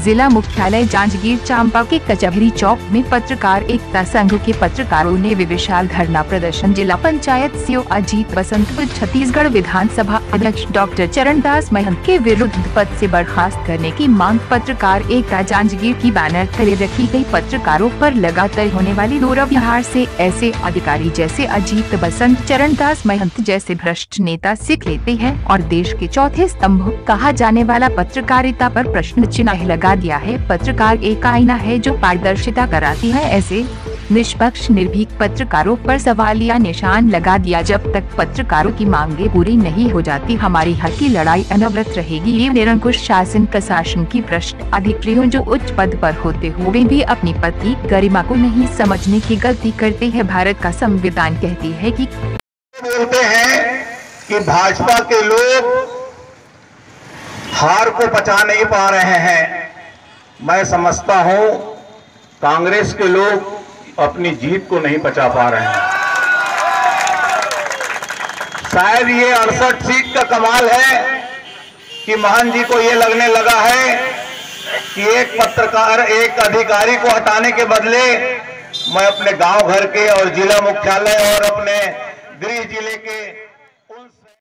जिला मुख्यालय जांजगीर चांपा के कचहरी चौक में पत्रकार एकता संघ के पत्रकारों ने विशाल धरना प्रदर्शन जिला पंचायत सीईओ अजीत बसंत व छत्तीसगढ़ विधानसभा अध्यक्ष डॉक्टर चरणदास महंत के विरुद्ध पद से बर्खास्त करने की मांग। पत्रकार एकता जांजगीर की बैनर तले रखी गई। पत्रकारों पर लगातार होने वाली दुर्व्यवहार से ऐसे अधिकारी जैसे अजीत बसंत, चरणदास महंत जैसे भ्रष्ट नेता सीख लेते हैं और देश के चौथे स्तंभ कहा जाने वाला पत्रकारिता पर प्रश्न चिन्ह लगा दिया है। पत्रकार एक आईना है जो पारदर्शिता कराती है। ऐसे निष्पक्ष निर्भीक पत्रकारों पर सवालिया निशान लगा दिया। जब तक पत्रकारों की मांगे पूरी नहीं हो जाती हमारी हक की लड़ाई अनवरत रहेगी। ये निरंकुश शासन प्रशासन की भ्रष्ट अधिकारियों जो उच्च पद पर होते हुए भी अपनी पद की गरिमा को नहीं समझने की गलती करते हैं। भारत का संविधान कहती है कि बोलते हैं कि भाजपा के लोग हार को पचा नहीं पा रहे हैं। मैं समझता हूं कांग्रेस के लोग अपनी जीत को नहीं पचा पा रहे हैं। शायद ये 68 सीट का कमाल है कि महंत जी को ये लगने लगा है कि एक पत्रकार, एक अधिकारी को हटाने के बदले मैं अपने गांव घर के और जिला मुख्यालय और अपने गृह जिले के